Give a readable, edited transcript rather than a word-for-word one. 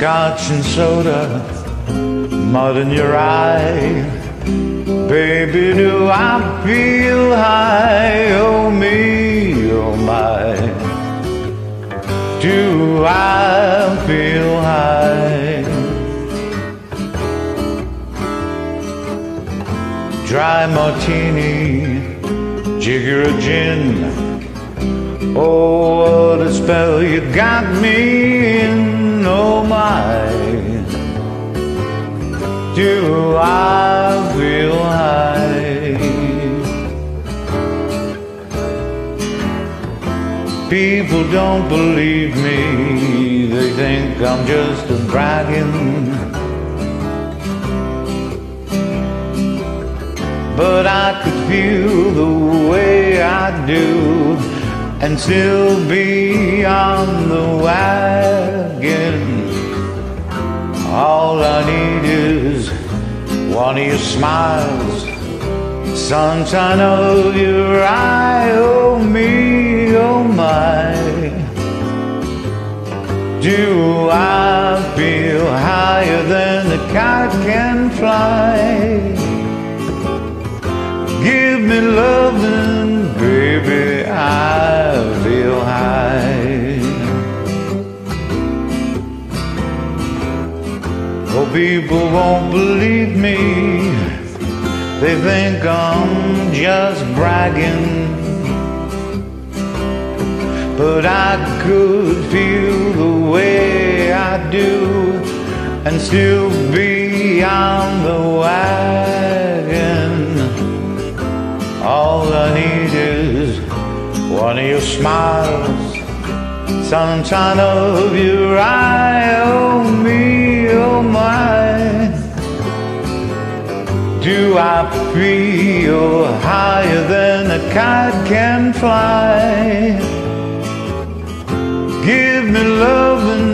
scotch and soda, mud in your eye. Baby, do I feel high? Oh me, oh my, do I feel high? Dry martini, jigger of gin. Oh, what a spell you got me in, oh my, do I feel high? People don't believe me, they think I'm just a bragging, but I could feel the way I do and still be on the wagon. All I need is one of your smiles, sunshine of your eye. Oh me, oh my, do I feel higher than a kite can fly? Give me loving, baby, I feel high. Oh, people won't believe me, they think I'm just bragging, but I could feel the way I do and still be on the wagon. All I need is one of your smiles, sunshine of your eye. Oh me, oh my, do I feel higher than a kite can fly? Give me loving,